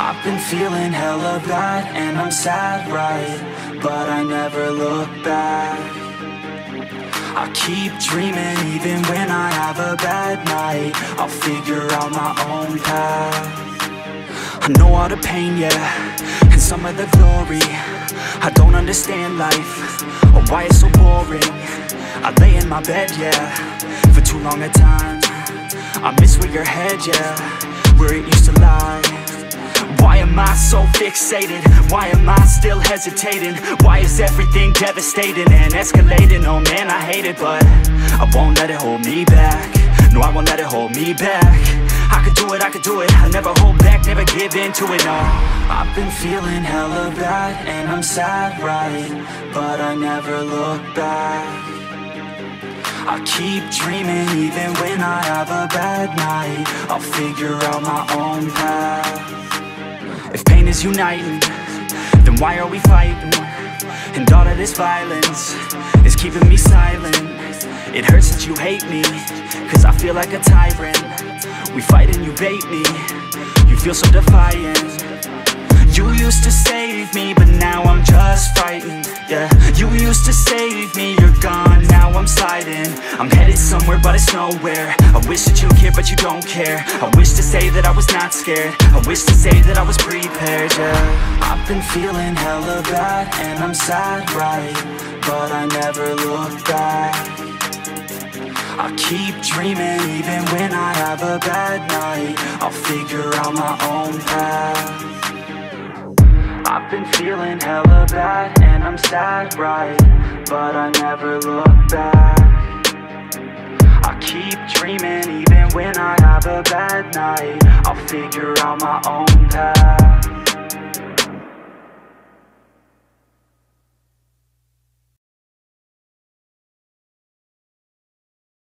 I've been feeling hella bad and I'm sad, right? But I never look back. I keep dreaming even when I have a bad night. I'll figure out my own path. I know all the pain, yeah, and some of the glory. I don't understand life, or why it's so boring. I lay in my bed, yeah, for too long a time. I miss where your head, yeah, where it used to lie. Why am I so fixated? Why am I still hesitating? Why is everything devastating and escalating? Oh man, I hate it, but I won't let it hold me back. No, I won't let it hold me back. I could do it, I'll never hold back, never give in to it, no. I've been feeling hella bad and I'm sad, right? But I never look back. I keep dreaming even when I have a bad night. I'll figure out my own path. If pain is uniting, then why are we fighting? And all of this violence is keeping me silent. It hurts that you hate me, cause I feel like a tyrant. We fight and you bait me, you feel so defiant. You used to save me, but now I'm just frightened, yeah. You used to save me, you're gone, now I'm sliding. I'm headed somewhere, but it's nowhere. I wish that you cared, but you don't care. I wish to say that I was not scared. I wish to say that I was prepared, yeah. I've been feeling hella bad, and I'm sad, right? But I never look back. I keep dreaming even when I have a bad night. I'll figure out my own path. I've been feeling hella bad and I'm sad, right? But I never look back. I keep dreaming even when I have a bad night. I'll figure out my own path.